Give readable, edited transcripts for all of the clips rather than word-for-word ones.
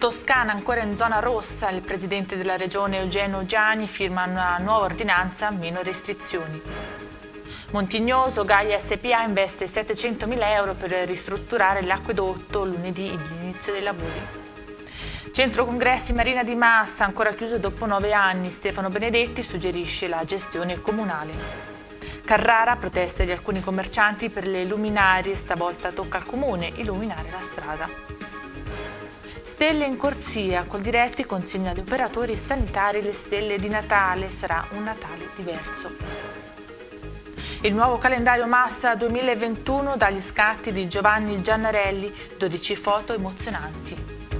Toscana ancora in zona rossa, il presidente della regione Eugenio Giani firma una nuova ordinanza, meno restrizioni. Montignoso, Gaia SPA investe 700.000 euro per ristrutturare l'acquedotto, lunedì l'inizio dei lavori. Centro Congressi Marina di Massa, ancora chiuso dopo 9 anni, Stefano Benedetti suggerisce la gestione comunale. Carrara, proteste di alcuni commercianti per le luminarie, stavolta tocca al comune illuminare la strada. Stelle in corsia, Coldiretti consegna agli operatori sanitari le stelle di Natale, sarà un Natale diverso. Il nuovo calendario Massa 2021 dagli scatti di Giovanni Giannarelli, 12 foto emozionanti.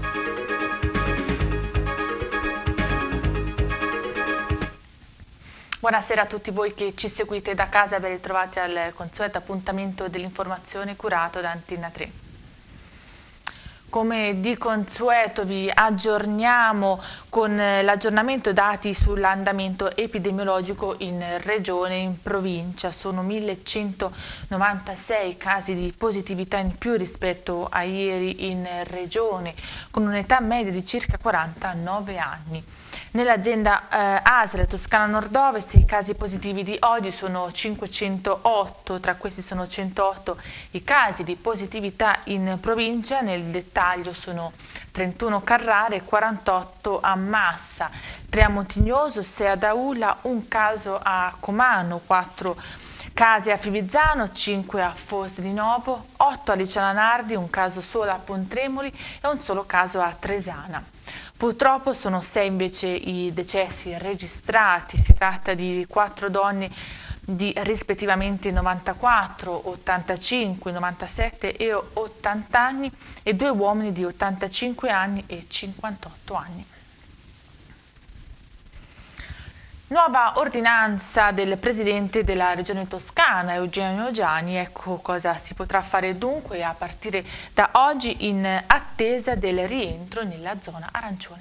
Buonasera a tutti voi che ci seguite da casa, ben ritrovati al consueto appuntamento dell'informazione curato da Antenna 3. Come di consueto vi aggiorniamo con l'aggiornamento dati sull'andamento epidemiologico in regione e in provincia. Sono 1196 casi di positività in più rispetto a ieri in regione, con un'età media di circa 49 anni. Nell'azienda ASL Toscana Nord-Ovest i casi positivi di oggi sono 508, tra questi sono 108 i casi di positività in provincia, nel dettaglio sono 31 a Carrara e 48 a Massa, 3 a Montignoso, 6 ad Aulla, un caso a Comano, 4 casi a Fivizzano, 5 a Fosse di Novo, 8 a Liciana Nardi, un caso solo a Pontremoli e un solo caso a Tresana. Purtroppo sono 6 invece i decessi registrati, si tratta di 4 donne di rispettivamente 94, 85, 97 e 80 anni e 2 uomini di 85 anni e 58 anni. Nuova ordinanza del presidente della regione Toscana, Eugenio Giani. Ecco cosa si potrà fare dunque a partire da oggi in attesa del rientro nella zona arancione.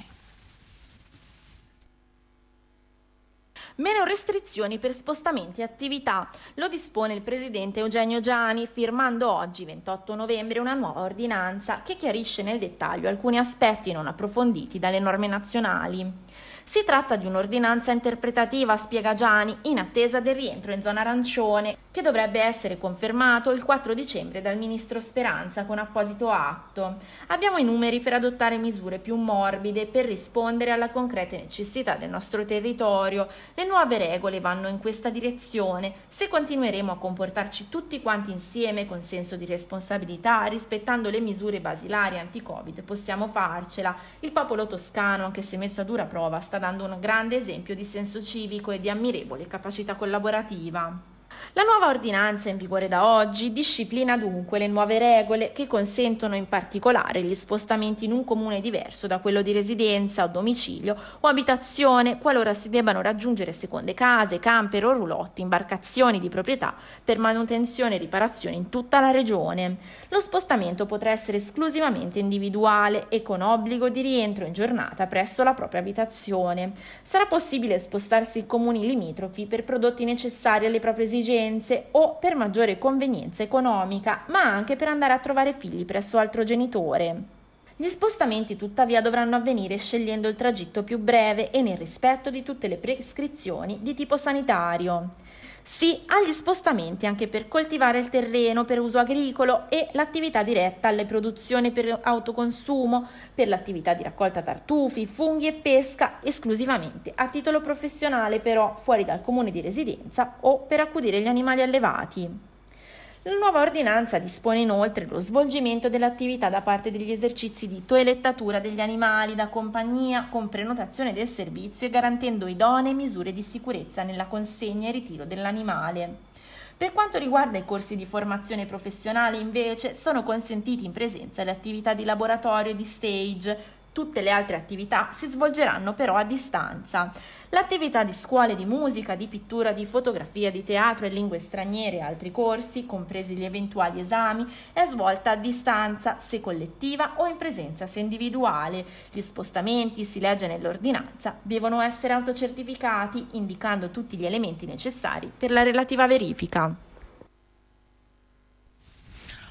Meno restrizioni per spostamenti e attività, lo dispone il presidente Eugenio Giani, firmando oggi, 28 novembre, una nuova ordinanza che chiarisce nel dettaglio alcuni aspetti non approfonditi dalle norme nazionali. Si tratta di un'ordinanza interpretativa, spiega Giani, in attesa del rientro in zona arancione, che dovrebbe essere confermato il 4 dicembre dal ministro Speranza con apposito atto. Abbiamo i numeri per adottare misure più morbide per rispondere alla concreta necessità del nostro territorio. Le nuove regole vanno in questa direzione. Se continueremo a comportarci tutti quanti insieme con senso di responsabilità, rispettando le misure basilari anti-Covid, possiamo farcela. Il popolo toscano, anche se messo a dura prova, sta dando un grande esempio di senso civico e di ammirevole capacità collaborativa. La nuova ordinanza in vigore da oggi disciplina dunque le nuove regole che consentono in particolare gli spostamenti in un comune diverso da quello di residenza o domicilio o abitazione qualora si debbano raggiungere seconde case, camper o roulotte, imbarcazioni di proprietà per manutenzione e riparazione in tutta la regione. Lo spostamento potrà essere esclusivamente individuale e con obbligo di rientro in giornata presso la propria abitazione. Sarà possibile spostarsi in comuni limitrofi per prodotti necessari alle proprie esigenze o per maggiore convenienza economica, ma anche per andare a trovare figli presso altro genitore. Gli spostamenti tuttavia dovranno avvenire scegliendo il tragitto più breve e nel rispetto di tutte le prescrizioni di tipo sanitario. Sì agli spostamenti anche per coltivare il terreno per uso agricolo e l'attività diretta alle produzioni per autoconsumo, per l'attività di raccolta tartufi, funghi e pesca esclusivamente a titolo professionale però fuori dal comune di residenza o per accudire gli animali allevati. La nuova ordinanza dispone inoltre lo svolgimento dell'attività da parte degli esercizi di toelettatura degli animali da compagnia con prenotazione del servizio e garantendo idonee misure di sicurezza nella consegna e ritiro dell'animale. Per quanto riguarda i corsi di formazione professionale, invece, sono consentiti in presenza le attività di laboratorio e di stage. Tutte le altre attività si svolgeranno però a distanza. L'attività di scuole di musica, di pittura, di fotografia, di teatro e lingue straniere e altri corsi, compresi gli eventuali esami, è svolta a distanza, se collettiva o in presenza se individuale. Gli spostamenti, si legge nell'ordinanza, devono essere autocertificati, indicando tutti gli elementi necessari per la relativa verifica.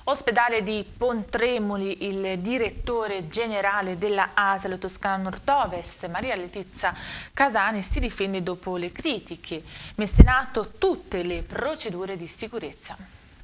Ospedale di Pontremoli, il direttore generale della ASL Toscana Nord-Ovest, Maria Letizia Casani, si difende dopo le critiche messe in atto tutte le procedure di sicurezza.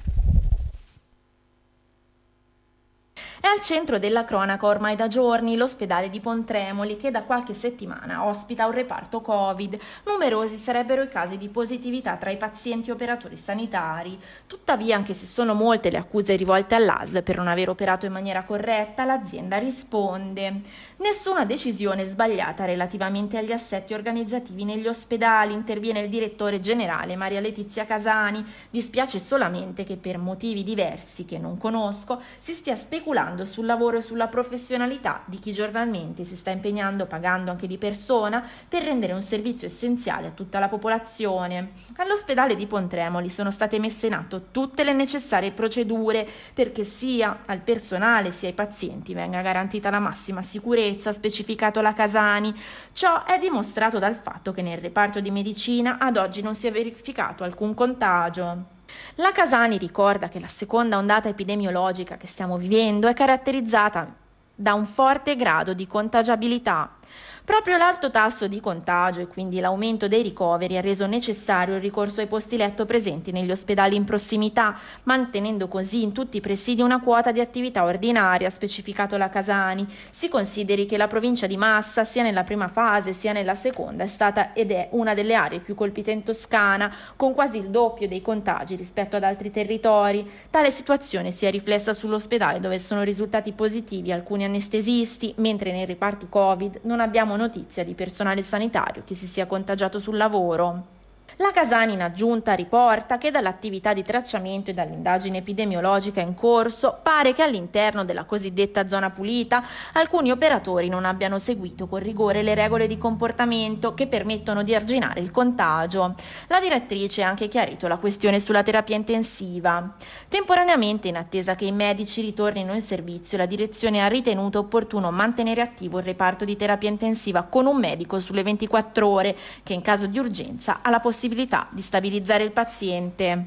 È al centro della cronaca ormai da giorni l'ospedale di Pontremoli, che da qualche settimana ospita un reparto Covid. Numerosi sarebbero i casi di positività tra i pazienti e operatori sanitari. Tuttavia, anche se sono molte le accuse rivolte all'ASL per non aver operato in maniera corretta, l'azienda risponde. Nessuna decisione sbagliata relativamente agli assetti organizzativi negli ospedali, interviene il direttore generale Maria Letizia Casani. Dispiace solamente che per motivi diversi che non conosco si stia speculando sul lavoro e sulla professionalità di chi giornalmente si sta impegnando, pagando anche di persona, per rendere un servizio essenziale a tutta la popolazione. All'ospedale di Pontremoli sono state messe in atto tutte le necessarie procedure perché sia al personale sia ai pazienti venga garantita la massima sicurezza, ha specificato la Casani. Ciò è dimostrato dal fatto che nel reparto di medicina ad oggi non si è verificato alcun contagio. La Casani ricorda che la seconda ondata epidemiologica che stiamo vivendo è caratterizzata da un forte grado di contagiabilità. Proprio l'alto tasso di contagio e quindi l'aumento dei ricoveri ha reso necessario il ricorso ai posti letto presenti negli ospedali in prossimità, mantenendo così in tutti i presidi una quota di attività ordinaria, ha specificato la Casani. Si consideri che la provincia di Massa, sia nella prima fase sia nella seconda, è stata ed è una delle aree più colpite in Toscana, con quasi il doppio dei contagi rispetto ad altri territori. Tale situazione si è riflessa sull'ospedale, dove sono risultati positivi alcuni anestesisti, mentre nei reparti Covid non abbiamo notizia di personale sanitario che si sia contagiato sul lavoro. La Casani in aggiunta riporta che dall'attività di tracciamento e dall'indagine epidemiologica in corso pare che all'interno della cosiddetta zona pulita alcuni operatori non abbiano seguito con rigore le regole di comportamento che permettono di arginare il contagio. La direttrice ha anche chiarito la questione sulla terapia intensiva. Temporaneamente, in attesa che i medici ritornino in servizio, la direzione ha ritenuto opportuno mantenere attivo il reparto di terapia intensiva con un medico sulle 24 ore che in caso di urgenza ha la possibilità di stabilizzare il paziente.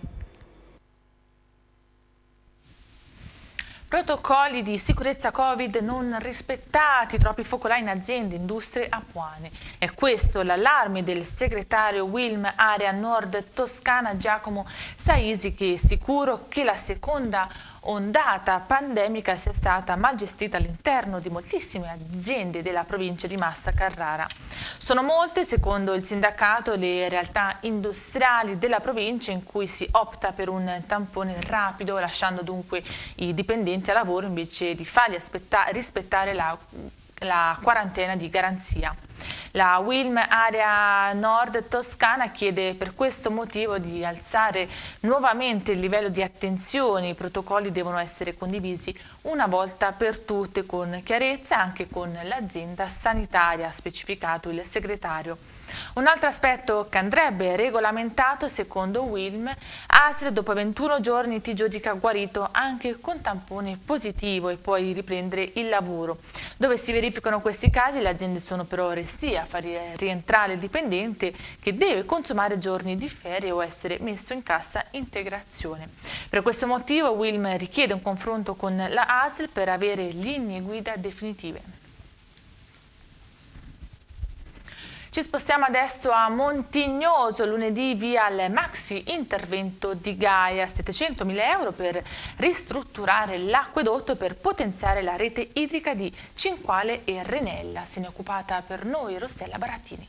Protocolli di sicurezza Covid non rispettati, troppi focolai in aziende, industrie apuane. È questo l'allarme del segretario Wilm Area Nord Toscana Giacomo Saisi, che è sicuro che la seconda ondata pandemica sia stata mal gestita all'interno di moltissime aziende della provincia di Massa Carrara. Sono molte, secondo il sindacato, le realtà industriali della provincia in cui si opta per un tampone rapido, lasciando dunque i dipendenti a lavoro invece di farli rispettare la quarantena di garanzia. La Wilm Area Nord Toscana chiede per questo motivo di alzare nuovamente il livello di attenzione. I protocolli devono essere condivisi una volta per tutte con chiarezza anche con l'azienda sanitaria, ha specificato il segretario. Un altro aspetto che andrebbe regolamentato, secondo Wilm, ASL dopo 21 giorni ti giudica guarito anche con tampone positivo e puoi riprendere il lavoro. Dove si verificano questi casi, le aziende sono però restie a far rientrare il dipendente che deve consumare giorni di ferie o essere messo in cassa integrazione. Per questo motivo Wilm richiede un confronto con la ASL per avere linee guida definitive. Ci spostiamo adesso a Montignoso. Lunedì via il maxi intervento di Gaia, 700.000 euro per ristrutturare l'acquedotto per potenziare la rete idrica di Cinquale e Renella. Se ne è occupata per noi Rossella Barattini.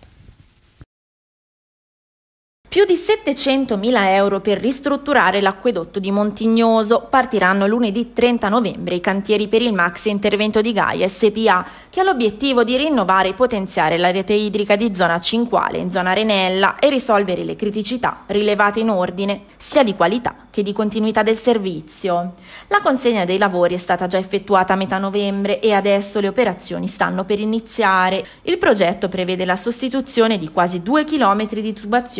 Più di 700.000 euro per ristrutturare l'acquedotto di Montignoso. Partiranno lunedì 30 novembre i cantieri per il maxi intervento di Gaia SPA, che ha l'obiettivo di rinnovare e potenziare la rete idrica di zona Cinquale in zona Renella e risolvere le criticità rilevate in ordine sia di qualità che di continuità del servizio. La consegna dei lavori è stata già effettuata a metà novembre e adesso le operazioni stanno per iniziare. Il progetto prevede la sostituzione di quasi 2 chilometri di tubazioni a malo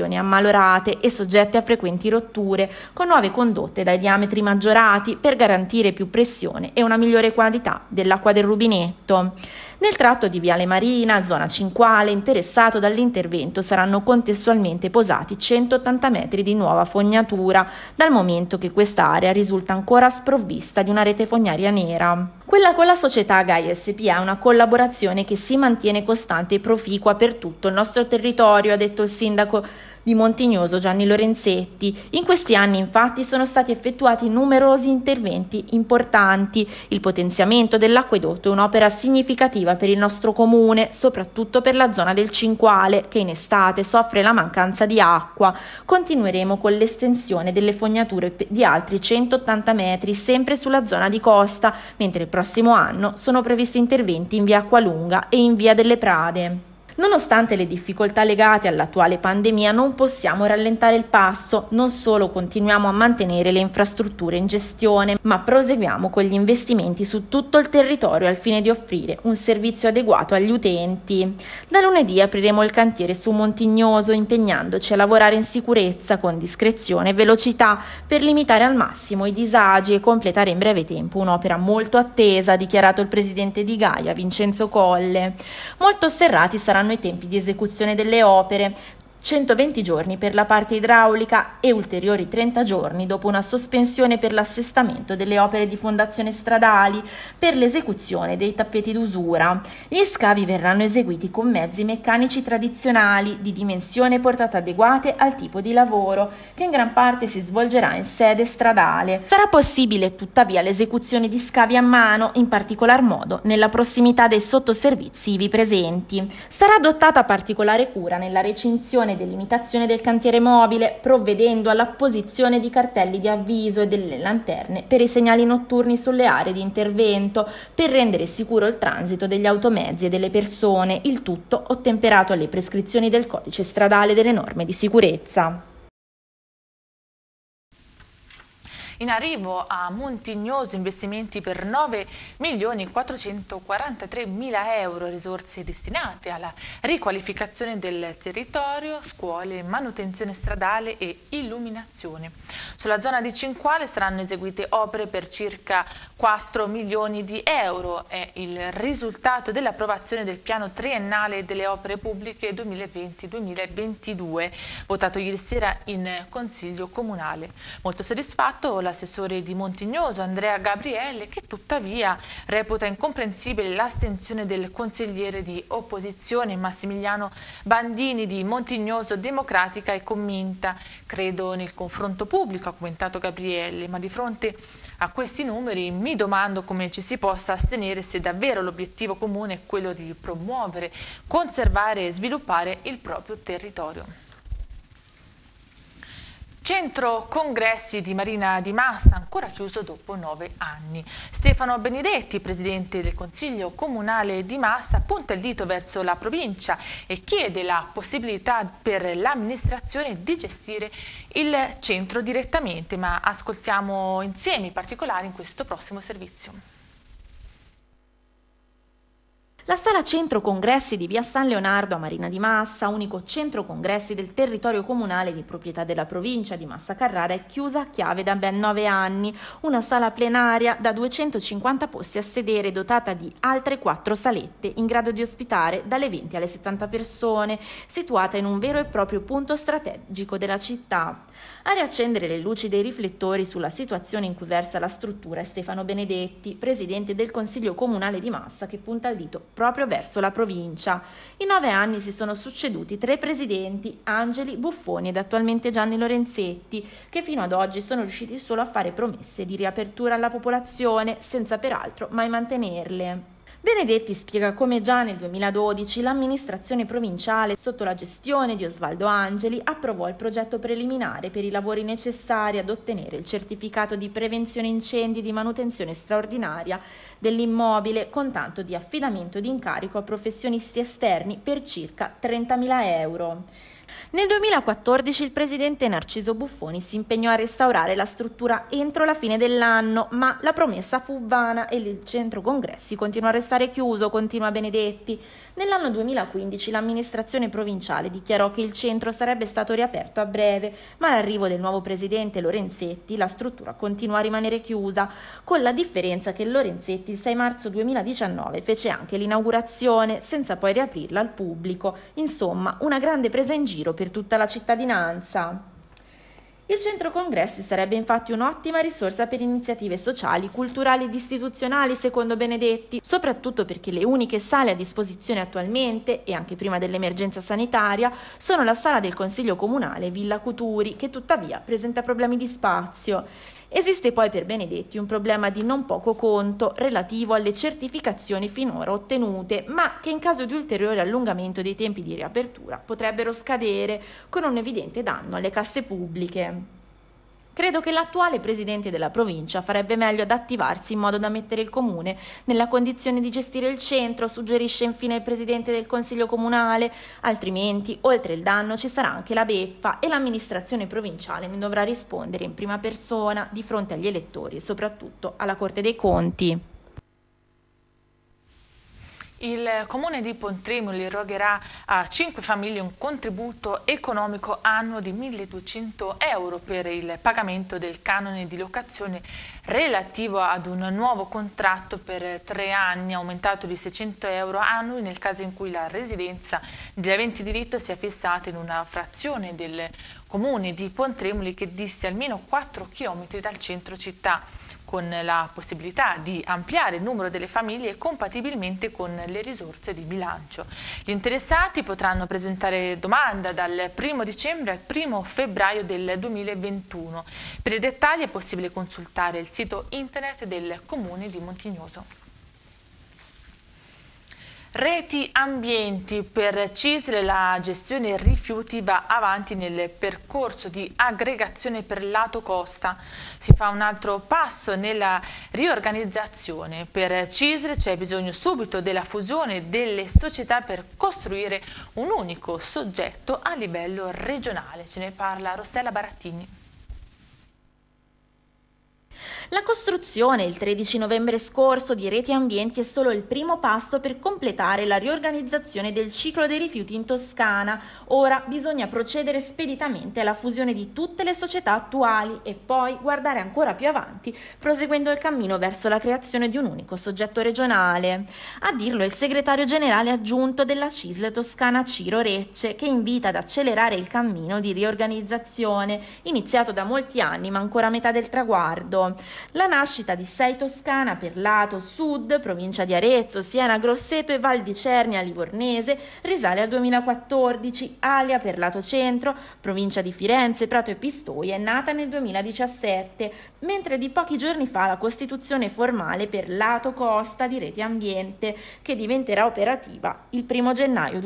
malorate e soggette a frequenti rotture, con nuove condotte dai diametri maggiorati per garantire più pressione e una migliore qualità dell'acqua del rubinetto. Nel tratto di Viale Marina, zona Cinquale, interessato dall'intervento, saranno contestualmente posati 180 metri di nuova fognatura, dal momento che quest'area risulta ancora sprovvista di una rete fognaria nera. Quella con la società Gaia SpA è una collaborazione che si mantiene costante e proficua per tutto il nostro territorio, ha detto il sindaco di Montignoso Gianni Lorenzetti. In questi anni infatti sono stati effettuati numerosi interventi importanti. Il potenziamento dell'acquedotto è un'opera significativa per il nostro comune, soprattutto per la zona del Cinquale, che in estate soffre la mancanza di acqua. Continueremo con l'estensione delle fognature di altri 180 metri sempre sulla zona di costa, mentre il prossimo anno sono previsti interventi in via Acqualunga e in via delle Prade. Nonostante le difficoltà legate all'attuale pandemia, non possiamo rallentare il passo. Non solo continuiamo a mantenere le infrastrutture in gestione, ma proseguiamo con gli investimenti su tutto il territorio al fine di offrire un servizio adeguato agli utenti. Da lunedì apriremo il cantiere su Montignoso, impegnandoci a lavorare in sicurezza, con discrezione e velocità, per limitare al massimo i disagi e completare in breve tempo un'opera molto attesa, ha dichiarato il presidente di Gaia, Vincenzo Colle. Molto serrati saranno i tempi di esecuzione delle opere, 120 giorni per la parte idraulica e ulteriori 30 giorni dopo una sospensione per l'assestamento delle opere di fondazione stradali per l'esecuzione dei tappeti d'usura. Gli scavi verranno eseguiti con mezzi meccanici tradizionali di dimensione e portata adeguate al tipo di lavoro, che in gran parte si svolgerà in sede stradale. Sarà possibile tuttavia l'esecuzione di scavi a mano, in particolar modo nella prossimità dei sottoservizi ivi presenti. Sarà adottata particolare cura nella recinzione e delimitazione del cantiere mobile, provvedendo all'apposizione di cartelli di avviso e delle lanterne per i segnali notturni sulle aree di intervento, per rendere sicuro il transito degli automezzi e delle persone, il tutto ottemperato alle prescrizioni del codice stradale e delle norme di sicurezza. In arrivo a Montignoso investimenti per 9.443.000 euro, risorse destinate alla riqualificazione del territorio, scuole, manutenzione stradale e illuminazione. Sulla zona di Cinquale saranno eseguite opere per circa 4 milioni di euro. È il risultato dell'approvazione del piano triennale delle opere pubbliche 2020-2022, votato ieri sera in Consiglio Comunale. Molto soddisfatto l'assessore di Montignoso, Andrea Gabriele, che tuttavia reputa incomprensibile l'astensione del consigliere di opposizione Massimiliano Bandini di Montignoso Democratica e Convinta. Credo nel confronto pubblico, ha commentato Gabriele, ma di fronte a questi numeri mi domando come ci si possa astenere se davvero l'obiettivo comune è quello di promuovere, conservare e sviluppare il proprio territorio. Centro congressi di Marina di Massa, ancora chiuso dopo 9 anni. Stefano Benedetti, presidente del Consiglio Comunale di Massa, punta il dito verso la provincia e chiede la possibilità per l'amministrazione di gestire il centro direttamente, ma ascoltiamo insieme i particolari in questo prossimo servizio. La sala centro congressi di via San Leonardo a Marina di Massa, unico centro congressi del territorio comunale di proprietà della provincia di Massa Carrara, è chiusa a chiave da ben 9 anni. Una sala plenaria da 250 posti a sedere, dotata di altre 4 salette in grado di ospitare dalle 20 alle 70 persone, situata in un vero e proprio punto strategico della città. A riaccendere le luci dei riflettori sulla situazione in cui versa la struttura è Stefano Benedetti, presidente del Consiglio Comunale di Massa, che punta il dito proprio verso la provincia. In 9 anni si sono succeduti 3 presidenti, Angeli, Buffoni ed attualmente Gianni Lorenzetti, che fino ad oggi sono riusciti solo a fare promesse di riapertura alla popolazione, senza peraltro mai mantenerle. Benedetti spiega come già nel 2012 l'amministrazione provinciale, sotto la gestione di Osvaldo Angeli, approvò il progetto preliminare per i lavori necessari ad ottenere il certificato di prevenzione incendi di manutenzione straordinaria dell'immobile, con tanto di affidamento di incarico a professionisti esterni per circa 30.000 euro. Nel 2014 il presidente Narciso Buffoni si impegnò a restaurare la struttura entro la fine dell'anno, ma la promessa fu vana e il centro congressi continuò a restare chiuso, continua Benedetti. Nell'anno 2015 l'amministrazione provinciale dichiarò che il centro sarebbe stato riaperto a breve, ma all'arrivo del nuovo presidente Lorenzetti la struttura continuò a rimanere chiusa, con la differenza che Lorenzetti il 6 marzo 2019 fece anche l'inaugurazione senza poi riaprirla al pubblico. Insomma, una grande presa in giro per tutta la cittadinanza. Il centro congressi sarebbe infatti un'ottima risorsa per iniziative sociali, culturali ed istituzionali, secondo Benedetti, soprattutto perché le uniche sale a disposizione attualmente, e anche prima dell'emergenza sanitaria, sono la sala del Consiglio Comunale Villa Cuturi, che tuttavia presenta problemi di spazio. Esiste poi per Benedetti un problema di non poco conto relativo alle certificazioni finora ottenute, ma che in caso di ulteriore allungamento dei tempi di riapertura potrebbero scadere, con un evidente danno alle casse pubbliche. Credo che l'attuale presidente della provincia farebbe meglio ad attivarsi in modo da mettere il comune nella condizione di gestire il centro, suggerisce infine il presidente del Consiglio Comunale, altrimenti, oltre il danno, ci sarà anche la beffa e l'amministrazione provinciale ne dovrà rispondere in prima persona di fronte agli elettori e soprattutto alla Corte dei Conti. Il comune di Pontremoli erogherà a 5 famiglie un contributo economico annuo di 1.200 euro per il pagamento del canone di locazione relativo ad un nuovo contratto per 3 anni, aumentato di 600 euro annui nel caso in cui la residenza degli aventi diritto sia fissata in una frazione del comune di Pontremoli che disti almeno 4 km dal centro città, con la possibilità di ampliare il numero delle famiglie compatibilmente con le risorse di bilancio. Gli interessati potranno presentare domanda dal 1 dicembre al 1 febbraio del 2021. Per i dettagli è possibile consultare il sito internet del Comune di Montignoso. Reti ambienti per CISL, la gestione rifiuti va avanti nel percorso di aggregazione per lato costa. Si fa un altro passo nella riorganizzazione. Per CISL c'è bisogno subito della fusione delle società per costruire un unico soggetto a livello regionale. Ce ne parla Rossella Barattini. La costruzione il 13 novembre scorso di Reti Ambienti è solo il primo passo per completare la riorganizzazione del ciclo dei rifiuti in Toscana. Ora bisogna procedere speditamente alla fusione di tutte le società attuali e poi guardare ancora più avanti, proseguendo il cammino verso la creazione di un unico soggetto regionale. A dirlo è il segretario generale aggiunto della CISL Toscana Ciro Recce, che invita ad accelerare il cammino di riorganizzazione, iniziato da molti anni ma ancora a metà del traguardo. La nascita di Sei Toscana per lato sud, provincia di Arezzo, Siena, Grosseto e Val di Cernia Livornese, risale al 2014. Alia per lato centro, provincia di Firenze, Prato e Pistoia, è nata nel 2017, mentre di pochi giorni fa la costituzione formale per lato costa di Reti Ambiente, che diventerà operativa il 1 gennaio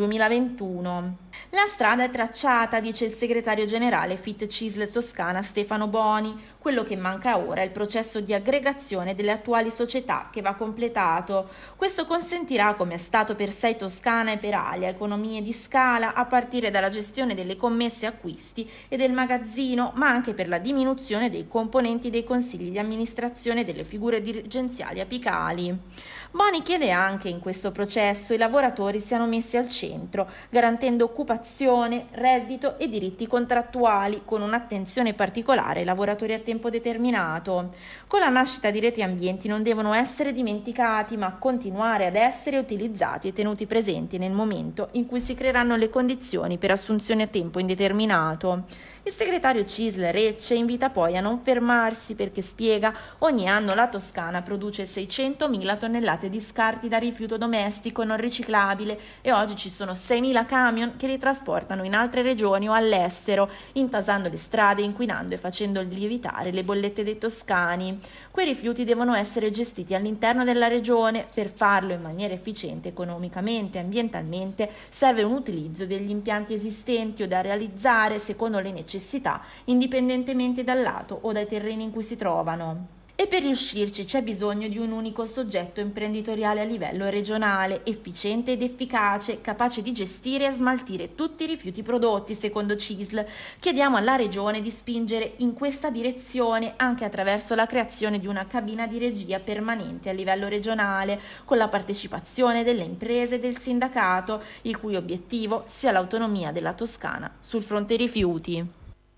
2021. La strada è tracciata, dice il segretario generale FIT CISL Toscana Stefano Boni. Quello che manca ora è il processo di aggregazione delle attuali società, che va completato. Questo consentirà, come è stato per Sei Toscana e per Alia, economie di scala a partire dalla gestione delle commesse acquisti e del magazzino, ma anche per la diminuzione dei componenti dei consigli di amministrazione e delle figure dirigenziali apicali. Boni chiede anche in questo processo i lavoratori siano messi al centro, garantendo occupazione, reddito e diritti contrattuali, con un'attenzione particolare ai lavoratori a tempo determinato. Con la nascita di Reti Ambienti non devono essere dimenticati, ma continuare ad essere utilizzati e tenuti presenti nel momento in cui si creeranno le condizioni per assunzioni a tempo indeterminato. Il segretario CISL Recce invita poi a non fermarsi perché, spiega, ogni anno la Toscana produce 600.000 tonnellate di scarti da rifiuto domestico non riciclabile e oggi ci sono 6.000 camion che li trasportano in altre regioni o all'estero, intasando le strade, inquinando e facendo lievitare le bollette dei toscani. Quei rifiuti devono essere gestiti all'interno della regione. Per farlo in maniera efficiente economicamente e ambientalmente serve un utilizzo degli impianti esistenti o da realizzare secondo le necessità, indipendentemente dal lato o dai terreni in cui si trovano. e per riuscirci c'è bisogno di un unico soggetto imprenditoriale a livello regionale, efficiente ed efficace, capace di gestire e smaltire tutti i rifiuti prodotti, secondo CISL. Chiediamo alla Regione di spingere in questa direzione anche attraverso la creazione di una cabina di regia permanente a livello regionale, con la partecipazione delle imprese e del sindacato, il cui obiettivo sia l'autonomia della Toscana sul fronte rifiuti.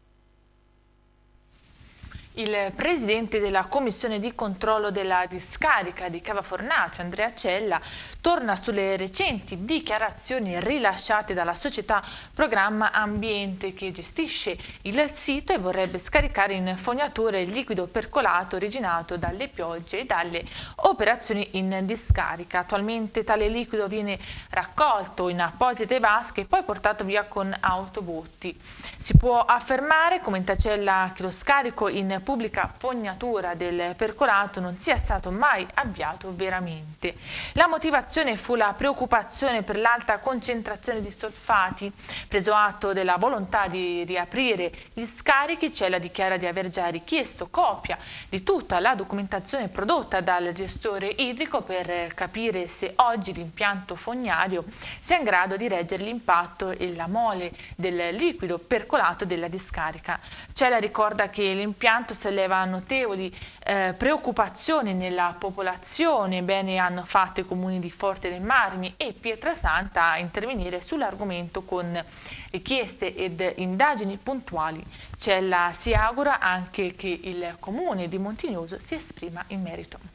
Il presidente della Commissione di controllo della discarica di Cava Fornace, Andrea Cella, torna sulle recenti dichiarazioni rilasciate dalla società Programma Ambiente che gestisce il sito e vorrebbe scaricare in fognature il liquido percolato originato dalle piogge e dalle operazioni in discarica. Attualmente tale liquido viene raccolto in apposite vasche e poi portato via con autobotti. Si può affermare, commenta Cella, che lo scarico in pubblica fognatura del percolato non sia stato mai avviato veramente. La motivazione fu la preoccupazione per l'alta concentrazione di solfati. Preso atto della volontà di riaprire gli scarichi, Cella dichiara di aver già richiesto copia di tutta la documentazione prodotta dal gestore idrico per capire se oggi l'impianto fognario sia in grado di reggere l'impatto e la mole del liquido percolato della discarica. Cella ricorda che l'impianto solleva notevoli preoccupazioni nella popolazione. Bene hanno fatto i comuni di Forte dei Marmi e Pietrasanta a intervenire sull'argomento con richieste ed indagini puntuali. Cella si augura anche che il comune di Montignoso si esprima in merito.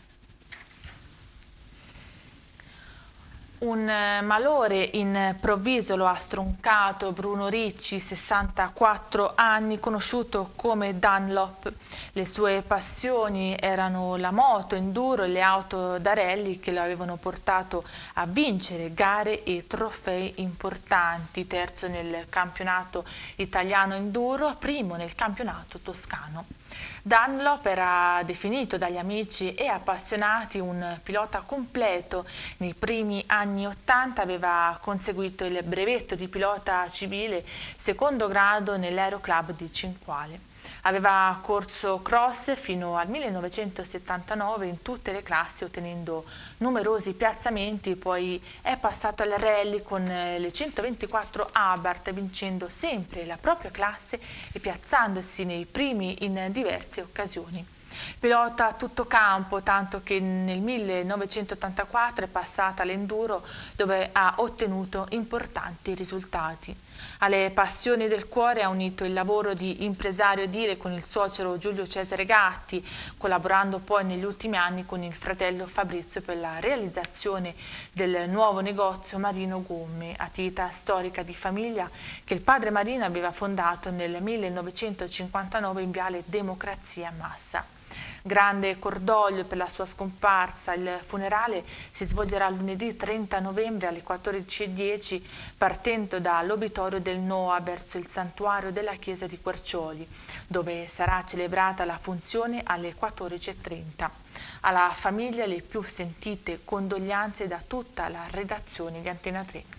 Un malore improvviso lo ha stroncato Bruno Ricci, 64 anni, conosciuto come Dunlop. Le sue passioni erano la moto, enduro e le auto da rally che lo avevano portato a vincere gare e trofei importanti. Terzo nel campionato italiano enduro, primo nel campionato toscano. Dunlop era definito dagli amici e appassionati un pilota completo. Nei primi anni 80 aveva conseguito il brevetto di pilota civile secondo grado nell'Aeroclub di Cinquale. Aveva corso cross fino al 1979 in tutte le classi, ottenendo numerosi piazzamenti, poi è passato al rally con le 124 Abarth, vincendo sempre la propria classe e piazzandosi nei primi in diverse occasioni. Pilota a tutto campo, tanto che nel 1984 è passata all'enduro, dove ha ottenuto importanti risultati. Alle passioni del cuore ha unito il lavoro di impresario edile con il suocero Giulio Cesare Gatti, collaborando poi negli ultimi anni con il fratello Fabrizio per la realizzazione del nuovo negozio Marino Gomme, attività storica di famiglia che il padre Marino aveva fondato nel 1959 in viale Democrazia Massa. Grande cordoglio per la sua scomparsa. Il funerale si svolgerà lunedì 30 novembre alle 14:10 partendo dall'obitorio del Noa verso il santuario della chiesa di Quercioli, dove sarà celebrata la funzione alle 14:30. Alla famiglia le più sentite condoglianze da tutta la redazione di Antena 3.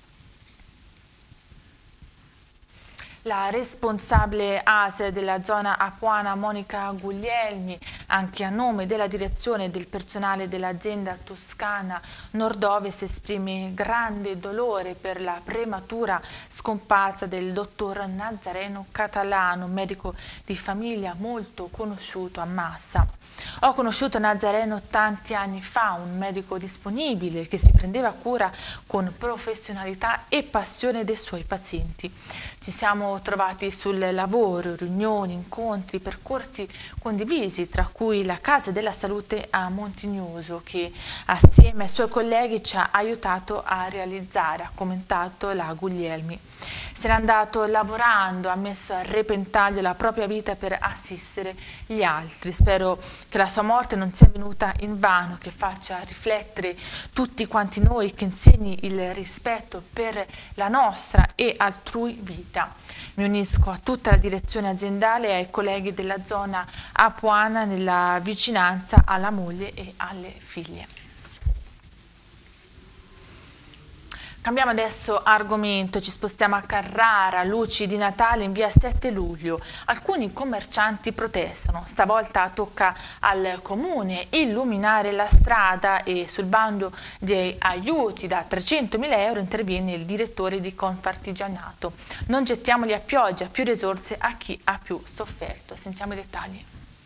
La responsabile ASL della zona Apuana, Monica Guglielmi, anche a nome della direzione e del personale dell'azienda toscana Nord-Ovest, esprime grande dolore per la prematura scomparsa del dottor Nazareno Catalano, medico di famiglia molto conosciuto a Massa. Ho conosciuto Nazareno tanti anni fa, un medico disponibile che si prendeva cura con professionalità e passione dei suoi pazienti. Ci siamo trovati sul lavoro, riunioni, incontri, percorsi condivisi, tra cui la Casa della Salute a Montignoso, che assieme ai suoi colleghi ci ha aiutato a realizzare, ha commentato la Guglielmi. Se n'è andato lavorando, ha messo a repentaglio la propria vita per assistere gli altri. Spero che la sua morte non sia venuta invano, che faccia riflettere tutti quanti noi, che insegni il rispetto per la nostra e altrui vita. Mi unisco a tutta la direzione aziendale e ai colleghi della zona Apuana nella vicinanza alla moglie e alle figlie. Cambiamo adesso argomento, ci spostiamo a Carrara, luci di Natale in via 7 luglio. Alcuni commercianti protestano, stavolta tocca al comune illuminare la strada e sul bando di aiuti da 300.000 euro interviene il direttore di Confartigianato. Non gettiamoli a pioggia, più risorse a chi ha più sofferto. Sentiamo i dettagli.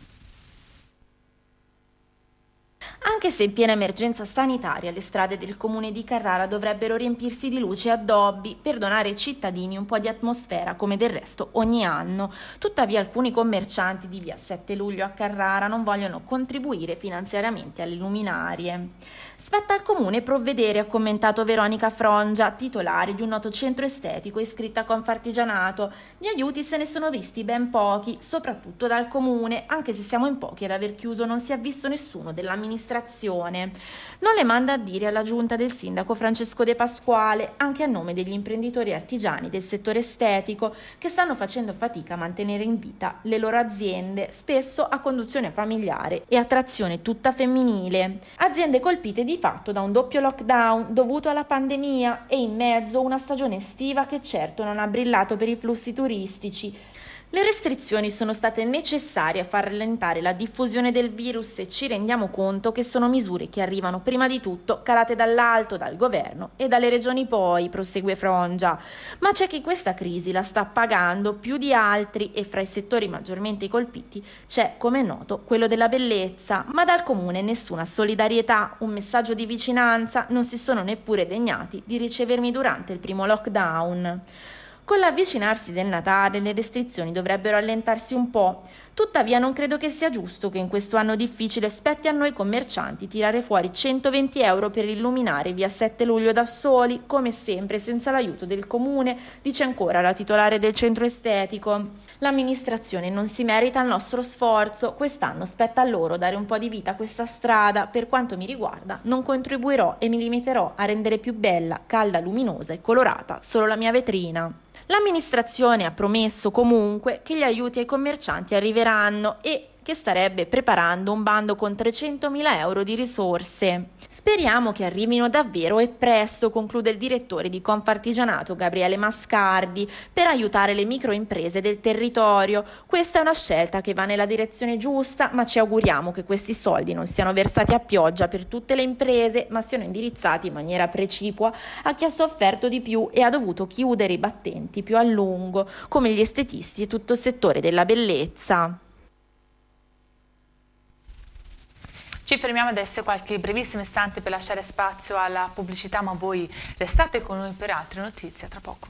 Anche se in piena emergenza sanitaria le strade del comune di Carrara dovrebbero riempirsi di luci e addobbi per donare ai cittadini un po' di atmosfera come del resto ogni anno. Tuttavia alcuni commercianti di via 7 luglio a Carrara non vogliono contribuire finanziariamente alle luminarie. Spetta al comune provvedere, ha commentato Veronica Frongia, titolare di un noto centro estetico iscritta a Confartigianato. Gli aiuti se ne sono visti ben pochi, soprattutto dal comune, anche se siamo in pochi ad aver chiuso non si è visto nessuno dell'amministrazione. Non le manda a dire alla giunta del sindaco Francesco De Pasquale, anche a nome degli imprenditori artigiani del settore estetico che stanno facendo fatica a mantenere in vita le loro aziende, spesso a conduzione familiare e a trazione tutta femminile. Aziende colpite di fatto da un doppio lockdown dovuto alla pandemia e in mezzo una stagione estiva che certo non ha brillato per i flussi turistici. Le restrizioni sono state necessarie a far rallentare la diffusione del virus e ci rendiamo conto che sono misure che arrivano prima di tutto calate dall'alto, dal governo e dalle regioni poi, prosegue Frongia. Ma c'è chi questa crisi la sta pagando più di altri e fra i settori maggiormente colpiti c'è, come è noto, quello della bellezza, ma dal comune nessuna solidarietà, un messaggio di vicinanza, non si sono neppure degnati di ricevermi durante il primo lockdown. Con l'avvicinarsi del Natale le restrizioni dovrebbero allentarsi un po', tuttavia non credo che sia giusto che in questo anno difficile spetti a noi commercianti tirare fuori 120 euro per illuminare via 7 luglio da soli, come sempre senza l'aiuto del comune, dice ancora la titolare del centro estetico. L'amministrazione non si merita il nostro sforzo, quest'anno spetta a loro dare un po' di vita a questa strada, per quanto mi riguarda non contribuirò e mi limiterò a rendere più bella, calda, luminosa e colorata solo la mia vetrina. L'amministrazione ha promesso comunque che gli aiuti ai commercianti arriveranno e che starebbe preparando un bando con 300.000 euro di risorse. Speriamo che arrivino davvero e presto, conclude il direttore di Confartigianato Gabriele Mascardi, per aiutare le microimprese del territorio. Questa è una scelta che va nella direzione giusta, ma ci auguriamo che questi soldi non siano versati a pioggia per tutte le imprese, ma siano indirizzati in maniera precipua a chi ha sofferto di più e ha dovuto chiudere i battenti più a lungo, come gli estetisti e tutto il settore della bellezza. Ci fermiamo adesso qualche brevissimo istante per lasciare spazio alla pubblicità, ma voi restate con noi per altre notizie tra poco.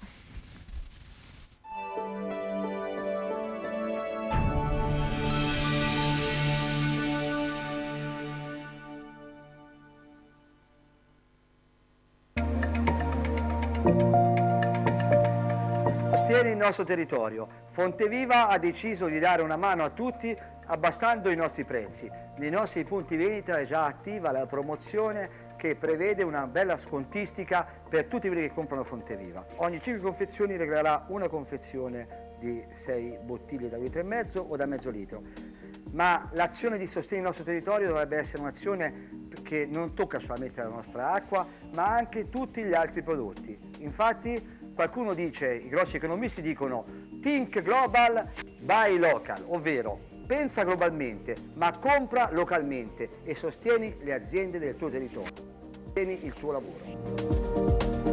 Sostiene il nostro territorio. Fonteviva ha deciso di dare una mano a tutti abbassando i nostri prezzi. Nei nostri punti vendita è già attiva la promozione che prevede una bella scontistica per tutti quelli che comprano Fonteviva. Ogni 5 confezioni regalerà una confezione di 6 bottiglie da 1,5 litri o da mezzo litro. Ma l'azione di sostegno del nostro territorio dovrebbe essere un'azione che non tocca solamente la nostra acqua, ma anche tutti gli altri prodotti. Infatti qualcuno dice, i grossi economisti dicono think global, buy local, ovvero pensa globalmente, ma compra localmente e sostieni le aziende del tuo territorio, sostieni il tuo lavoro.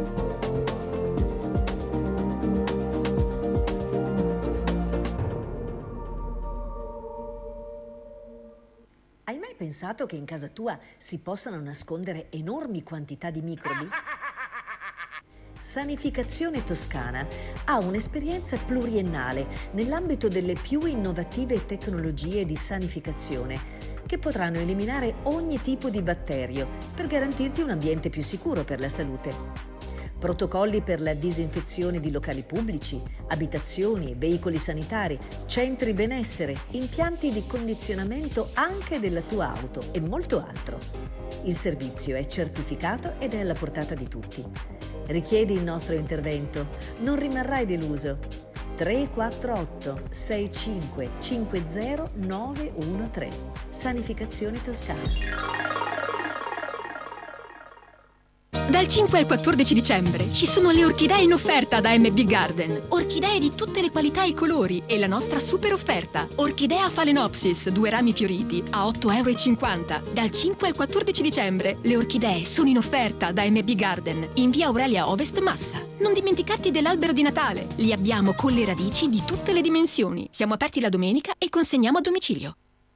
Hai mai pensato che in casa tua si possano nascondere enormi quantità di microbi? Sanificazione Toscana ha un'esperienza pluriennale nell'ambito delle più innovative tecnologie di sanificazione che potranno eliminare ogni tipo di batterio per garantirti un ambiente più sicuro per la salute. Protocolli per la disinfezione di locali pubblici, abitazioni, veicoli sanitari, centri benessere, impianti di condizionamento anche della tua auto e molto altro. Il servizio è certificato ed è alla portata di tutti. Richiedi il nostro intervento, non rimarrai deluso. 348 65 50 913 Sanificazione Toscana. Dal 5 al 14 dicembre ci sono le orchidee in offerta da MB Garden. Orchidee di tutte le qualità e colori e la nostra super offerta. Orchidea Phalaenopsis, 2 rami fioriti a 8,50 €. Dal 5 al 14 dicembre le orchidee sono in offerta da MB Garden in via Aurelia Ovest Massa. Non dimenticarti dell'albero di Natale. Li abbiamo con le radici di tutte le dimensioni. Siamo aperti la domenica e consegniamo a domicilio.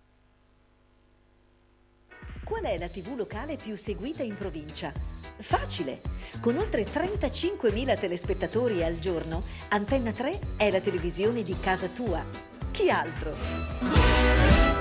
Qual è la TV locale più seguita in provincia? Facile! Con oltre 35.000 telespettatori al giorno, Antenna 3 è la televisione di casa tua. Chi altro?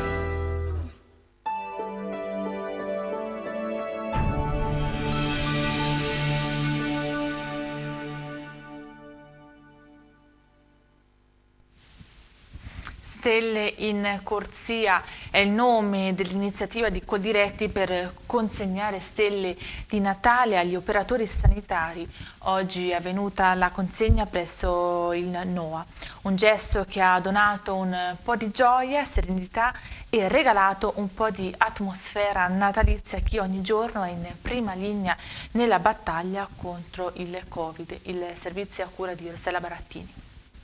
Stelle in corsia è il nome dell'iniziativa di Coldiretti per consegnare stelle di Natale agli operatori sanitari. Oggi è avvenuta la consegna presso il NOA, un gesto che ha donato un po' di gioia, serenità e regalato un po' di atmosfera natalizia a chi ogni giorno è in prima linea nella battaglia contro il Covid. Il servizio a cura di Rossella Barattini.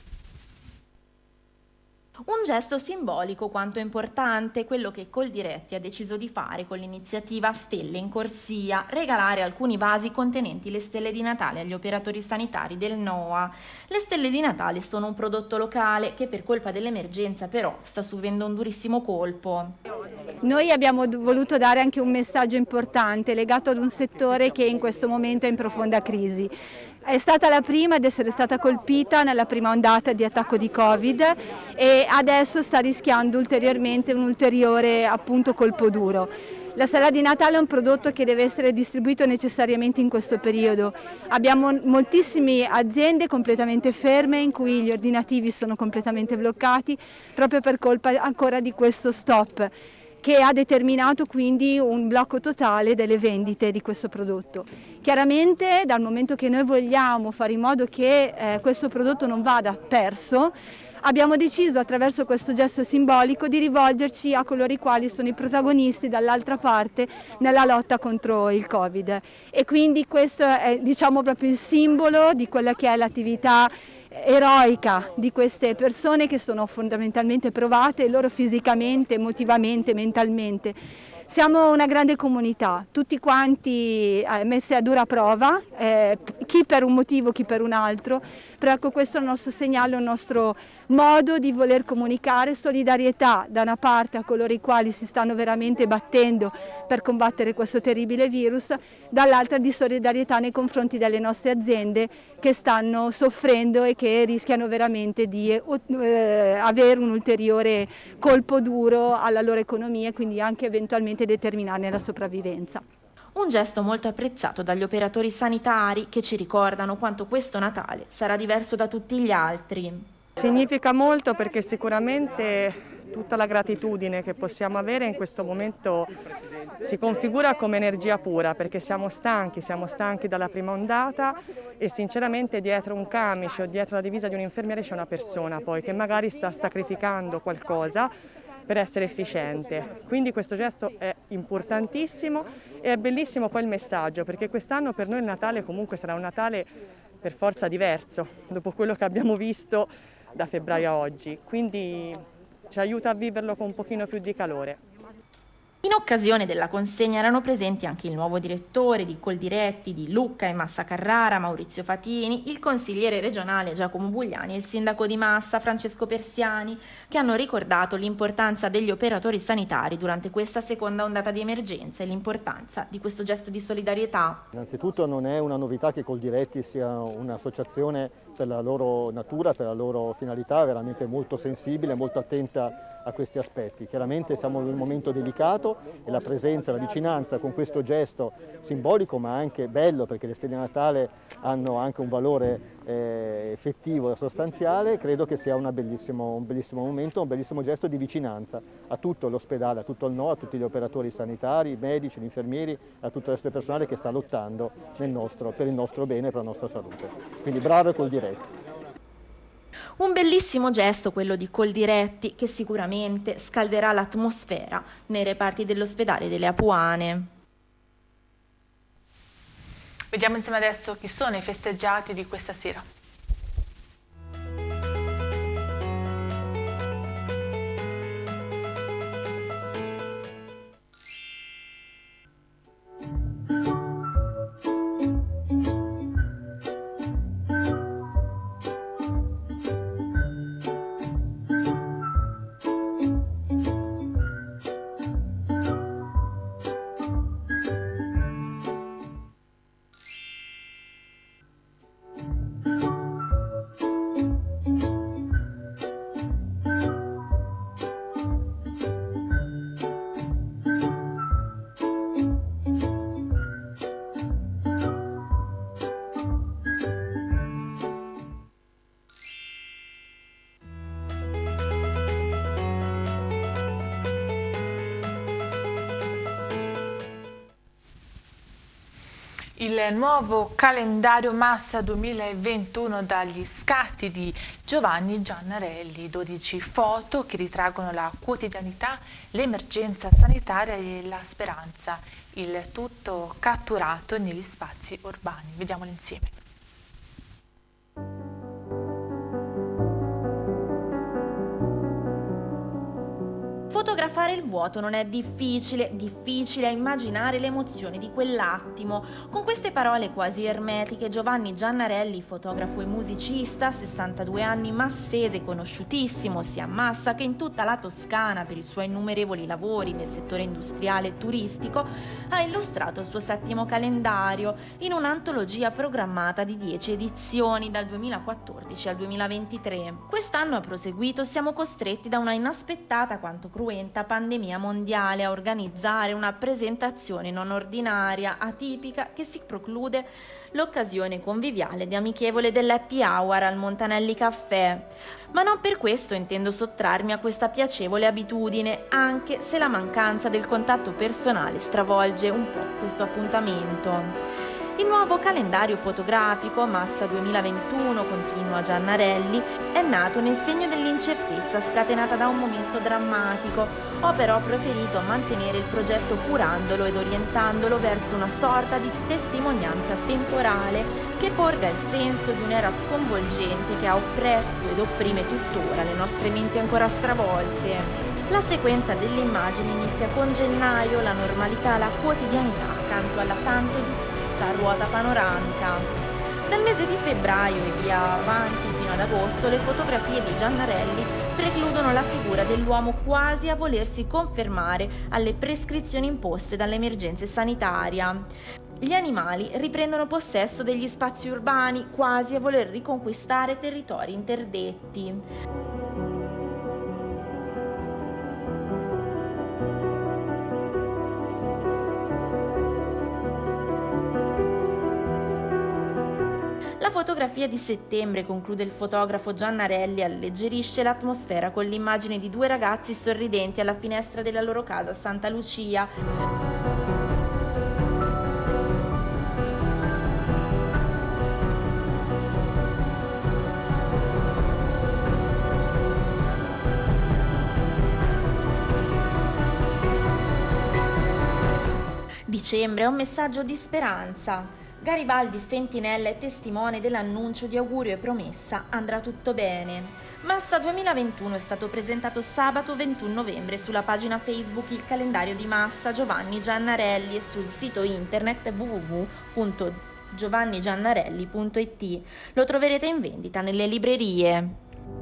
Un gesto simbolico quanto importante, quello che Coldiretti ha deciso di fare con l'iniziativa Stelle in corsia, regalare alcuni vasi contenenti le stelle di Natale agli operatori sanitari del NOA. Le stelle di Natale sono un prodotto locale che per colpa dell'emergenza però sta subendo un durissimo colpo. Noi abbiamo voluto dare anche un messaggio importante legato ad un settore che in questo momento è in profonda crisi. È stata la prima ad essere stata colpita nella prima ondata di attacco di Covid e adesso sta rischiando ulteriormente un ulteriore appunto colpo duro. La stella di Natale è un prodotto che deve essere distribuito necessariamente in questo periodo. Abbiamo moltissime aziende completamente ferme in cui gli ordinativi sono completamente bloccati proprio per colpa ancora di questo stop, che ha determinato quindi un blocco totale delle vendite di questo prodotto. Chiaramente dal momento che noi vogliamo fare in modo che questo prodotto non vada perso, abbiamo deciso attraverso questo gesto simbolico di rivolgerci a coloro i quali sono i protagonisti dall'altra parte nella lotta contro il Covid. E quindi questo è proprio il simbolo di quella che è l'attività eroica di queste persone che sono fondamentalmente provate loro fisicamente, emotivamente, mentalmente. Siamo una grande comunità, tutti quanti messi a dura prova, chi per un motivo, chi per un altro, però ecco questo è il nostro segnale, il nostro modo di voler comunicare solidarietà da una parte a coloro i quali si stanno veramente battendo per combattere questo terribile virus, dall'altra di solidarietà nei confronti delle nostre aziende che stanno soffrendo e che rischiano veramente di avere un ulteriore colpo duro alla loro economia e quindi anche eventualmente determinarne la sopravvivenza. Un gesto molto apprezzato dagli operatori sanitari che ci ricordano quanto questo Natale sarà diverso da tutti gli altri. Significa molto perché sicuramente tutta la gratitudine che possiamo avere in questo momento si configura come energia pura, perché siamo stanchi dalla prima ondata e sinceramente dietro un camice o dietro la divisa di un infermiere c'è una persona poi che magari sta sacrificando qualcosa per essere efficiente. Quindi questo gesto è importantissimo e è bellissimo poi il messaggio, perché quest'anno per noi il Natale comunque sarà un Natale per forza diverso, dopo quello che abbiamo visto da febbraio a oggi, quindi ci aiuta a viverlo con un pochino più di calore. In occasione della consegna erano presenti anche il nuovo direttore di Coldiretti, di Lucca e Massa Carrara, Maurizio Fatini, il consigliere regionale Giacomo Bugliani e il sindaco di Massa, Francesco Persiani, che hanno ricordato l'importanza degli operatori sanitari durante questa seconda ondata di emergenza e l'importanza di questo gesto di solidarietà. Innanzitutto non è una novità che Coldiretti sia un'associazione per la loro natura, per la loro finalità, veramente molto sensibile, molto attenta a questi aspetti. Chiaramente siamo in un momento delicato e la presenza, la vicinanza con questo gesto simbolico ma anche bello, perché le stelle di Natale hanno anche un valore effettivo e sostanziale, credo che sia un bellissimo momento, un bellissimo gesto di vicinanza a tutto l'ospedale, a tutto il NOA, a tutti gli operatori sanitari, i medici, gli infermieri, a tutto il resto del personale che sta lottando per il nostro bene e per la nostra salute. Quindi bravo Coldiretti. Un bellissimo gesto quello di Coldiretti che sicuramente scalderà l'atmosfera nei reparti dell'ospedale delle Apuane. Vediamo insieme adesso chi sono i festeggiati di questa sera. Il nuovo calendario Massa 2021 dagli scatti di Giovanni Giannarelli, 12 foto che ritraggono la quotidianità, l'emergenza sanitaria e la speranza, il tutto catturato negli spazi urbani. Vediamolo insieme. Fotografare il vuoto non è difficile a immaginare le emozioni di quell'attimo. Con queste parole quasi ermetiche, Giovanni Giannarelli, fotografo e musicista, 62 anni, massese, conosciutissimo sia a Massa che in tutta la Toscana per i suoi innumerevoli lavori nel settore industriale e turistico, ha illustrato il suo 7° calendario in un'antologia programmata di 10 edizioni dal 2014 al 2023. Quest'anno a proseguito siamo costretti da una inaspettata quanto cruenta pandemia mondiale a organizzare una presentazione non ordinaria, atipica, che si preclude l'occasione conviviale ed amichevole dell'happy hour al Montanelli Caffè. Ma non per questo intendo sottrarmi a questa piacevole abitudine, anche se la mancanza del contatto personale stravolge un po' questo appuntamento. Il nuovo calendario fotografico Massa 2021, continua Giannarelli, è nato nel segno dell'incertezza scatenata da un momento drammatico. Ho però preferito mantenere il progetto curandolo ed orientandolo verso una sorta di testimonianza temporale che porga il senso di un'era sconvolgente che ha oppresso ed opprime tuttora le nostre menti ancora stravolte. La sequenza delle immagini inizia con gennaio, la normalità, la quotidianità, accanto alla tanto discussa ruota panoramica. Dal mese di febbraio e via avanti fino ad agosto, le fotografie di Giannarelli precludono la figura dell'uomo quasi a volersi confermare alle prescrizioni imposte dall'emergenza sanitaria. Gli animali riprendono possesso degli spazi urbani, quasi a voler riconquistare territori interdetti. La fotografia di settembre, conclude il fotografo Giannarelli, alleggerisce l'atmosfera con l'immagine di 2 ragazzi sorridenti alla finestra della loro casa a Santa Lucia. Dicembre è un messaggio di speranza. Garibaldi, sentinella e testimone dell'annuncio di augurio e promessa andrà tutto bene. Massa 2021 è stato presentato sabato 21 novembre sulla pagina Facebook Il calendario di Massa Giovanni Giannarelli e sul sito internet www.giovannigiannarelli.it. Lo troverete in vendita nelle librerie.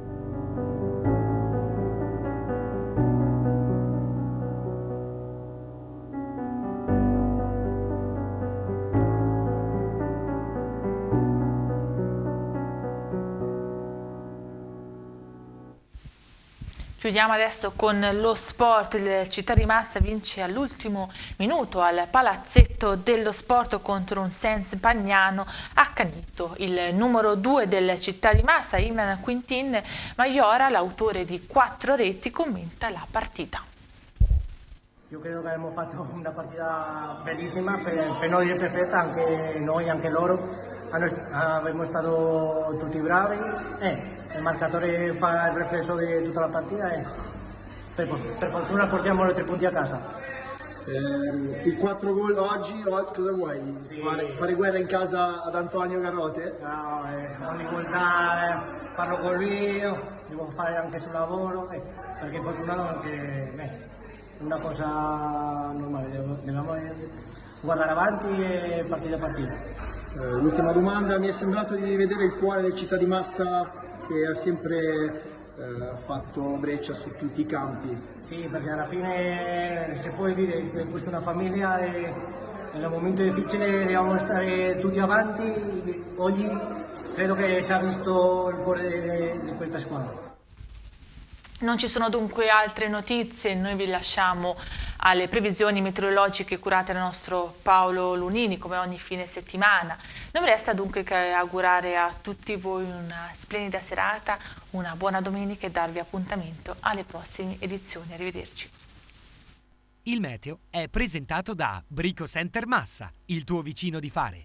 Chiudiamo adesso con lo sport. Il Città di Massa vince all'ultimo minuto al palazzetto dello sport contro un Sens Pagnano accanito. Il numero 2 del Città di Massa, Imran Quintin Maiora, l'autore di 4 reti, commenta la partita. Io credo che abbiamo fatto una partita bellissima, per non dire perfetta, anche noi, anche loro. Abbiamo stato tutti bravi, il marcatore fa il riflesso di tutta la partita e per fortuna portiamo i 3 punti a casa. I 4 gol oggi, cosa vuoi? Sì. Fare guerra in casa ad Antonio Garrote? No, ogni volta parlo con lui, devo fare anche sul lavoro, perché fortunato anche è una cosa normale, dobbiamo guardare avanti e partita a partita. L'ultima domanda, mi è sembrato di vedere il cuore del Città di Massa che ha sempre fatto breccia su tutti i campi. Sì, perché alla fine si può dire che questa è una famiglia e nel momento difficile dobbiamo stare tutti avanti. Oggi credo che si è visto il cuore di questa squadra. Non ci sono dunque altre notizie, noi vi lasciamo alle previsioni meteorologiche curate dal nostro Paolo Lunini come ogni fine settimana. Non mi resta dunque che augurare a tutti voi una splendida serata, una buona domenica e darvi appuntamento alle prossime edizioni. Arrivederci. Il meteo è presentato da Brico Center Massa, il tuo vicino di fare.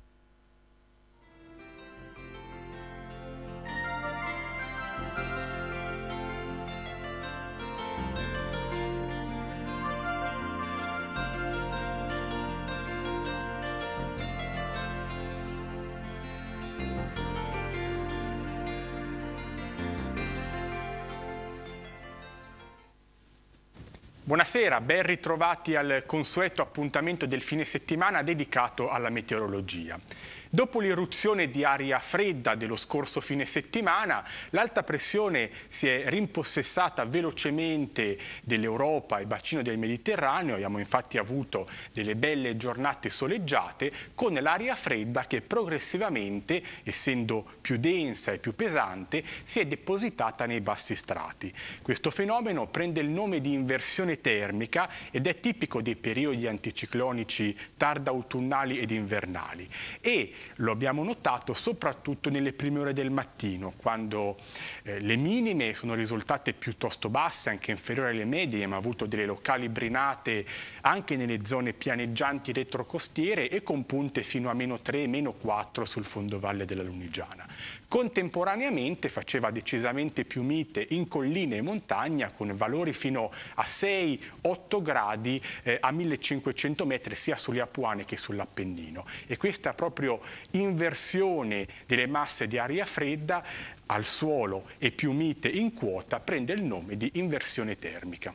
Buonasera, ben ritrovati al consueto appuntamento del fine settimana dedicato alla meteorologia. Dopo l'irruzione di aria fredda dello scorso fine settimana, l'alta pressione si è rimpossessata velocemente dell'Europa e bacino del Mediterraneo. Abbiamo infatti avuto delle belle giornate soleggiate con l'aria fredda che progressivamente, essendo più densa e più pesante, si è depositata nei bassi strati. Questo fenomeno prende il nome di inversione termica ed è tipico dei periodi anticiclonici tarda-autunnali ed invernali e lo abbiamo notato soprattutto nelle prime ore del mattino, quando le minime sono risultate piuttosto basse, anche inferiori alle medie. Abbiamo avuto delle locali brinate anche nelle zone pianeggianti retrocostiere e con punte fino a -3, -4 sul fondovalle della Lunigiana. Contemporaneamente faceva decisamente più mite in colline e montagna, con valori fino a 6-8 gradi a 1500 metri sia sulle Apuane che sull'Appennino. E questa proprio inversione delle masse di aria fredda al suolo e più mite in quota prende il nome di inversione termica.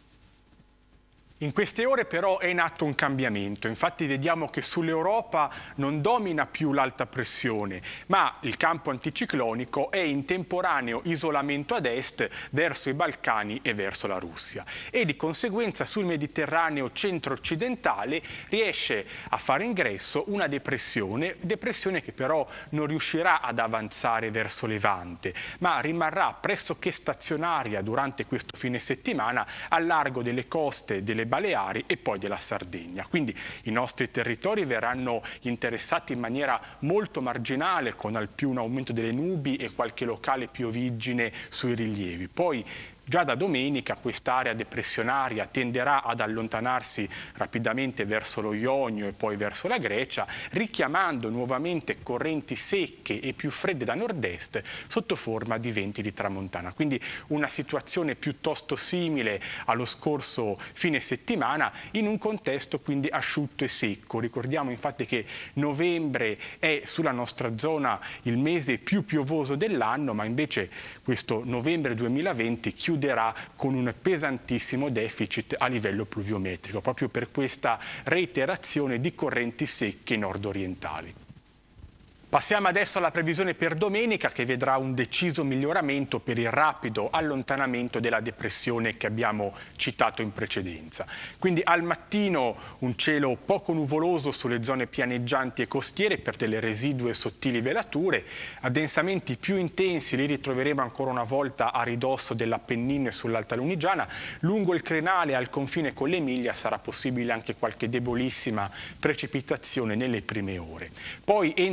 In queste ore però è in atto un cambiamento, infatti vediamo che sull'Europa non domina più l'alta pressione, ma il campo anticiclonico è in temporaneo isolamento ad est verso i Balcani e verso la Russia e di conseguenza sul Mediterraneo centro-occidentale riesce a fare ingresso una depressione che però non riuscirà ad avanzare verso Levante, ma rimarrà pressoché stazionaria durante questo fine settimana al largo delle coste delle Baleari e poi della Sardegna. Quindi i nostri territori verranno interessati in maniera molto marginale, con al più un aumento delle nubi e qualche locale pioviggine sui rilievi. Poi già da domenica quest'area depressionaria tenderà ad allontanarsi rapidamente verso lo Ionio e poi verso la Grecia, richiamando nuovamente correnti secche e più fredde da nord-est sotto forma di venti di tramontana. Quindi una situazione piuttosto simile allo scorso fine settimana in un contesto quindi asciutto e secco. Ricordiamo infatti che novembre è sulla nostra zona il mese più piovoso dell'anno, ma invece questo novembre 2020 chiuderà con un pesantissimo deficit a livello pluviometrico, proprio per questa reiterazione di correnti secche nord-orientali. Passiamo adesso alla previsione per domenica, che vedrà un deciso miglioramento per il rapido allontanamento della depressione che abbiamo citato in precedenza. Quindi al mattino un cielo poco nuvoloso sulle zone pianeggianti e costiere per delle residue sottili velature. Addensamenti più intensi li ritroveremo ancora una volta a ridosso dell'Appennino e sull'Alta Lunigiana. Lungo il crenale al confine con l'Emilia sarà possibile anche qualche debolissima precipitazione nelle prime ore. Poi entro il pomeriggio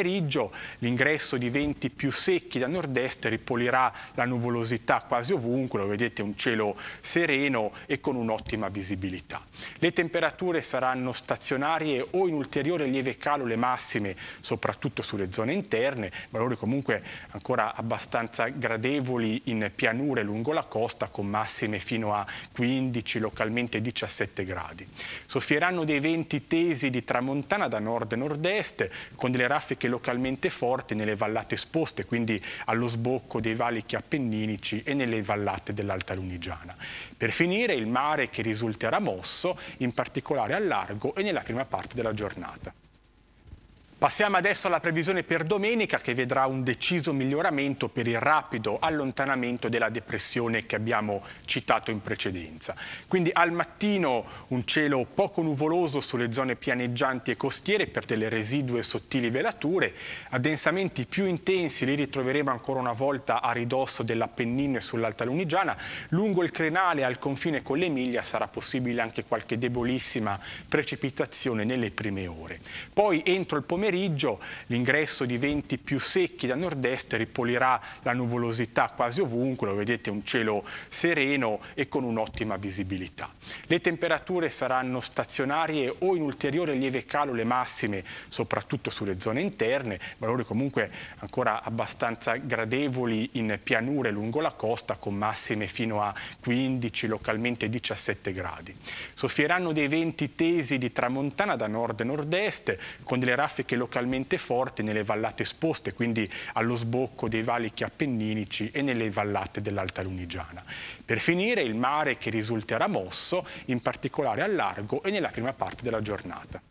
pomeriggio l'ingresso di venti più secchi da nord-est ripulirà la nuvolosità quasi ovunque, lo vedete, un cielo sereno e con un'ottima visibilità. Le temperature saranno stazionarie o in ulteriore lieve calo le massime, soprattutto sulle zone interne, valori comunque ancora abbastanza gradevoli in pianure lungo la costa, con massime fino a 15, localmente 17 gradi. Soffieranno dei venti tesi di tramontana da nord e nord-est, con delle raffiche localmente forti nelle vallate esposte, quindi allo sbocco dei valichi appenninici e nelle vallate dell'Alta Lunigiana. Per finire, il mare che risulterà mosso, in particolare al largo e nella prima parte della giornata. Passiamo adesso alla previsione per domenica, che vedrà un deciso miglioramento per il rapido allontanamento della depressione che abbiamo citato in precedenza. Quindi al mattino un cielo poco nuvoloso sulle zone pianeggianti e costiere per delle residue sottili velature. Addensamenti più intensi li ritroveremo ancora una volta a ridosso dell'Appennino e sull'Alta Lunigiana. Lungo il crenale al confine con l'Emilia sarà possibile anche qualche debolissima precipitazione nelle prime ore. Poi entro il pomeriggio l'ingresso di venti più secchi da nord-est ripulirà la nuvolosità quasi ovunque, lo vedete, un cielo sereno e con un'ottima visibilità. Le temperature saranno stazionarie o in ulteriore lieve calo le massime, soprattutto sulle zone interne, valori comunque ancora abbastanza gradevoli in pianure lungo la costa, con massime fino a 15, localmente 17 gradi. Soffieranno dei venti tesi di tramontana da nord e nord-est, con delle raffiche localmente forti nelle vallate esposte, quindi allo sbocco dei valichi appenninici e nelle vallate dell'Alta Lunigiana. Per finire, il mare che risulterà mosso, in particolare al largo e nella prima parte della giornata.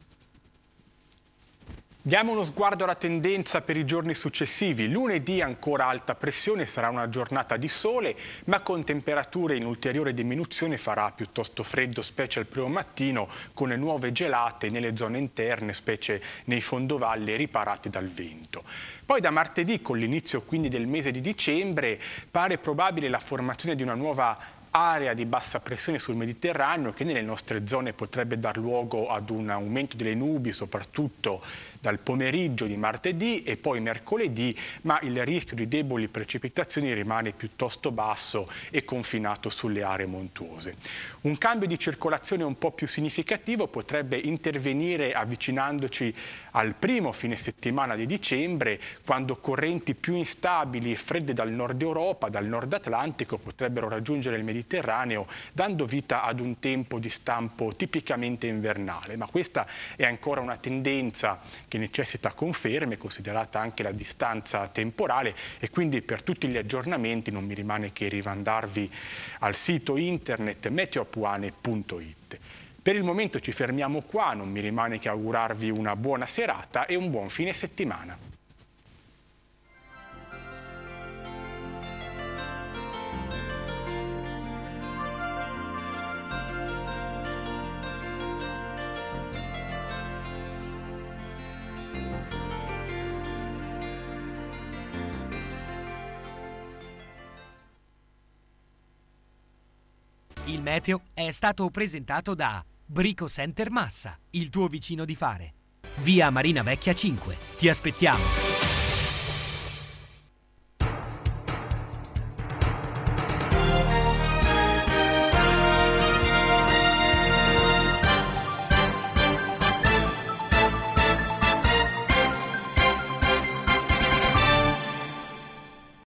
Diamo uno sguardo alla tendenza per i giorni successivi. Lunedì ancora alta pressione, sarà una giornata di sole, ma con temperature in ulteriore diminuzione, farà piuttosto freddo, specie al primo mattino, con nuove gelate nelle zone interne, specie nei fondovalle riparati dal vento. Poi da martedì, con l'inizio quindi del mese di dicembre, pare probabile la formazione di una nuova area di bassa pressione sul Mediterraneo, che nelle nostre zone potrebbe dar luogo ad un aumento delle nubi, soprattutto dal pomeriggio di martedì e poi mercoledì, ma il rischio di deboli precipitazioni rimane piuttosto basso e confinato sulle aree montuose. Un cambio di circolazione un po' più significativo potrebbe intervenire avvicinandoci al primo fine settimana di dicembre, quando correnti più instabili e fredde dal nord Europa, dal nord Atlantico, potrebbero raggiungere il Mediterraneo, dando vita ad un tempo di stampo tipicamente invernale. Ma questa è ancora una tendenza che necessita conferme, considerata anche la distanza temporale, e quindi per tutti gli aggiornamenti non mi rimane che rimandarvi al sito internet meteoapuane.it. Per il momento ci fermiamo qua, non mi rimane che augurarvi una buona serata e un buon fine settimana. Il meteo è stato presentato da Brico Center Massa, il tuo vicino di fare. Via Marina Vecchia 5. Ti aspettiamo!